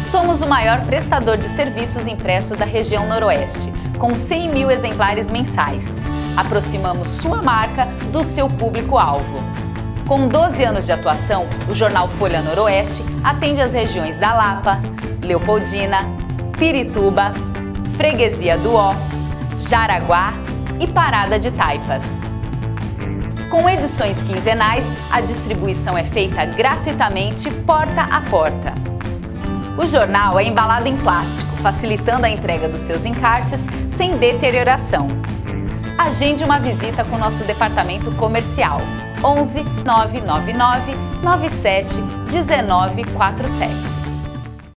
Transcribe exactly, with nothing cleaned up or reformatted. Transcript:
Somos o maior prestador de serviços impressos da região Noroeste, com cem mil exemplares mensais. Aproximamos sua marca do seu público-alvo. Com doze anos de atuação, o jornal Folha Noroeste atende as regiões da Lapa, Leopoldina, Pirituba, Freguesia do Ó, Jaraguá e Parada de Taipas. Com edições quinzenais, a distribuição é feita gratuitamente porta a porta. O jornal é embalado em plástico, facilitando a entrega dos seus encartes sem deterioração. Agende uma visita com nosso departamento comercial. onze nove nove nove nove sete um nove quatro sete.